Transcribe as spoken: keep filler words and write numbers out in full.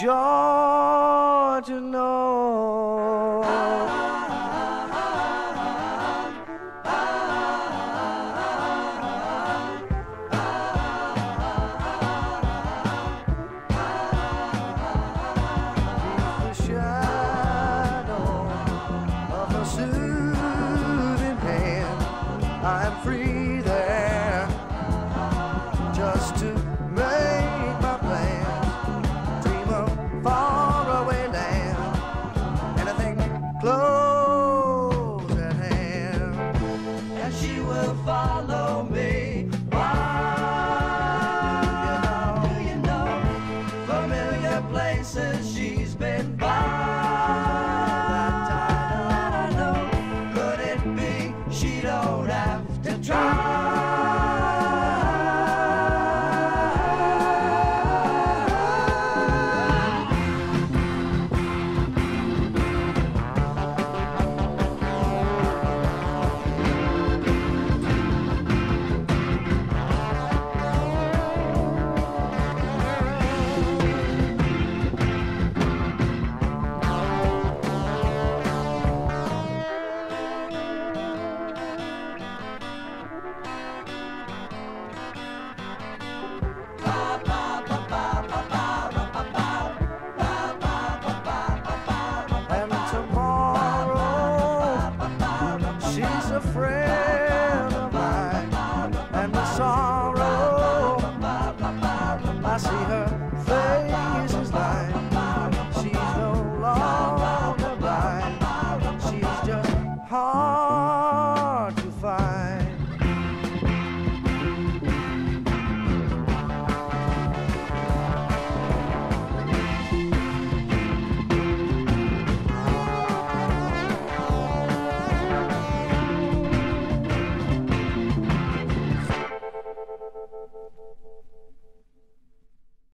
joy to know. The shadow of her soothing hand, I'm free there just to make my plans, dream of faraway land, anything close at hand, and she will follow me. Why? Do you know, familiar places she's been by? That I know, could it be she don't have to try? She's a friend of mine, and the sorrow I see her face is mine. She's no longer blind, she's just hard.